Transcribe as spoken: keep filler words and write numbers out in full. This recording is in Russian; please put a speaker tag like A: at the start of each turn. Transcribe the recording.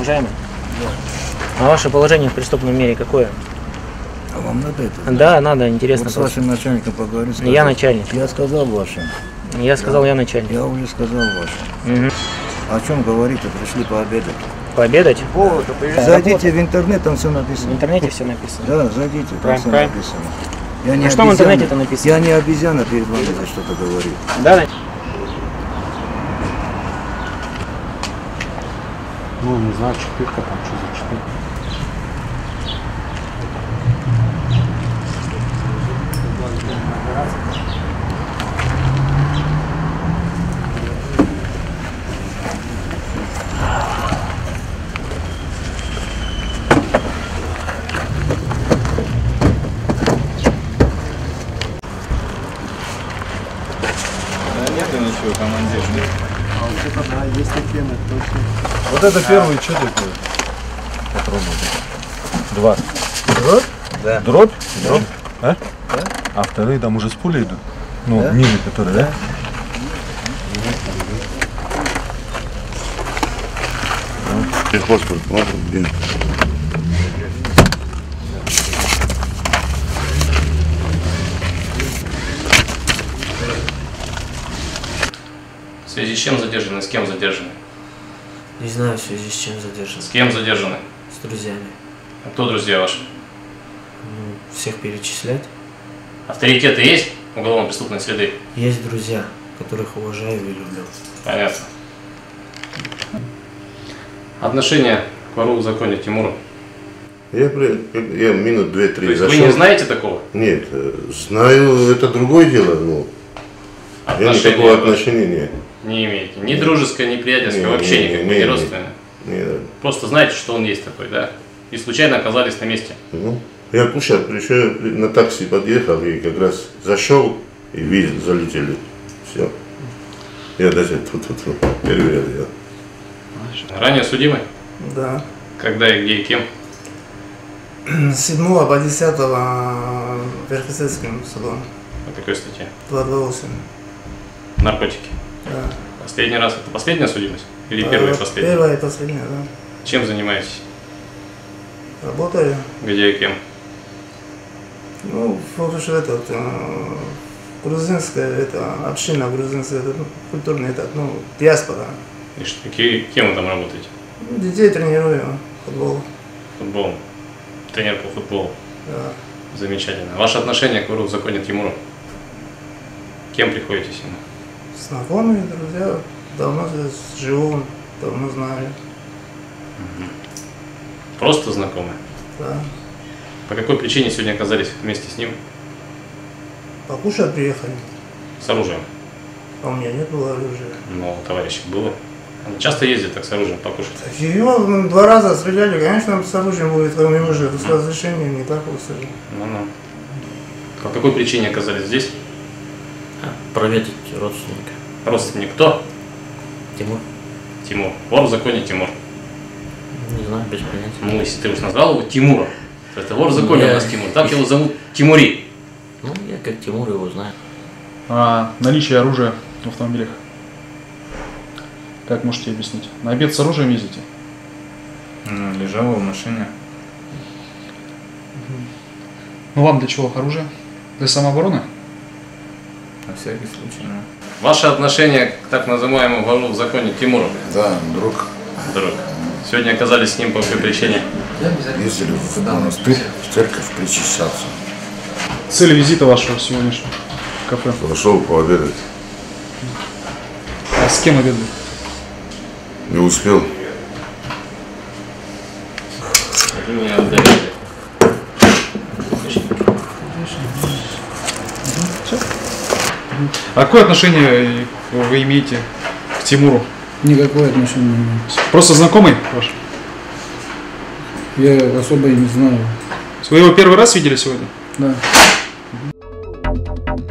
A: Уважаемый? Да. А ваше положение в преступном мире какое?
B: А вам надо это?
A: Да, надо, интересно.
B: Вот с вашим начальником поговорить.
A: Я начальник.
B: Я сказал вашим.
A: Я сказал,
B: да.
A: я начальник.
B: Я уже сказал вашим.
A: Угу.
B: О чем говорить-то? Пришли пообедать.
A: Пообедать?
B: О, зайдите в интернет, там все написано.
A: В интернете все написано?
B: Да, зайдите, там
A: Prime,
B: все
A: Prime.
B: написано. Я не
A: а
B: обезьяна,
A: что в интернете-то написано?
B: Я не обезьяна перед вами что-то говорю.
A: Да,
C: ну, не знаю, четырка там, что за четырка.
D: Нету ничего, командир.
C: А вот это да, есть такие, точно.
D: Вот это первый, что такое? Попробуй. Два. Дробь? Да. Дробь? Дробь. А? Да. А вторые там уже с пулей идут? Ну, да? Мины, которые, да?
E: Техпаспорт, ладно, блин.
F: В связи с чем задержаны? С кем задержаны?
G: Не знаю, в связи с чем задержаны.
F: С кем задержаны?
G: С друзьями.
F: А кто друзья ваши?
G: Ну, всех перечислять.
F: Авторитеты есть уголовно-преступной среды?
G: Есть друзья, которых уважаю и люблю.
F: Понятно. Отношение к вору в законе Тимуру?
E: Я, я минут две-три.
F: То есть
E: зашел.
F: Вы не знаете такого?
E: Нет, знаю, это другое дело, но я никакого отношения нет.
F: Не имеете. Ни дружеское, ни приятельское, вообще
E: не,
F: никакое,
E: не,
F: не,
E: не
F: родственное.
E: Не, не.
F: Просто знаете, что он есть такой, да? И случайно оказались на месте.
E: Ну, я кушал, пришел, на такси подъехал и как раз зашел и видел, залетели. Все. Я даже тут, тут, тут первый раз делал.
F: Ранее судимый?
H: Да.
F: Когда и где и кем?
H: С седьмого по десятого Верхесецким судом.
F: По какой статье?
H: два два восемь.
F: Наркотики.
H: Да.
F: Последний раз, это последняя судимость? Или первая и последняя?
H: Первая и последняя, да.
F: Чем занимаетесь?
H: Работаю.
F: Где и кем?
H: Ну, вот уж этот, э, грузинская, это, община грузинская, это, ну, культурный, этот, ну, диаспора.
F: И что, ки- кем вы там работаете?
H: Ну, детей тренирую, футбол.
F: Футболом. Тренер по футболу.
H: Да.
F: Замечательно. Ваше отношение к вору в законе Тимуру? Кем приходитесь ему?
H: Знакомые, друзья, давно здесь живу, давно знаю.
F: Угу. Просто знакомые?
H: Да.
F: По какой причине сегодня оказались вместе с ним?
H: Покушать приехали.
F: С оружием?
H: А у меня не было оружия.
F: Но у товарища было. Он часто ездит так с оружием покушать?
H: Его два раза стреляли, конечно, с оружием будет, у него же с разрешением не так вот.
F: Ну-ну. По какой причине оказались здесь?
G: Проведать родственника.
F: Родственник кто?
G: Тимур.
F: Тимур. Вор в законе Тимур.
G: Не знаю, без понятия.
F: Ну, если ты уж назвал его Тимуром, то это вор в законе
G: я...
F: у нас Тимур. Так его зовут Тимури.
G: Ну, я как Тимур его знаю.
I: А наличие оружия в автомобилях? Как можете объяснить? На обед с оружием ездите?
D: Ну, лежало в машине.
I: Ну вам для чего оружие? Для самообороны?
D: На всякий случай, ну.
F: Ваше отношение к так называемому вору в законе Тимуру?
E: Да, друг.
F: Друг. Сегодня оказались с ним по какой причине?
E: Ездили в монастырь, в церковь причащаться.
I: Цель визита вашего сегодняшнего в кафе?
E: Пошел пообедать.
I: А с кем обедали?
E: Не успел.
F: Вы меня отдали.
I: А какое отношение вы имеете к Тимуру?
J: Никакое отношение не имею.
I: Просто знакомый ваш?
J: Я особо и не знаю.
I: Вы его первый раз видели сегодня?
J: Да.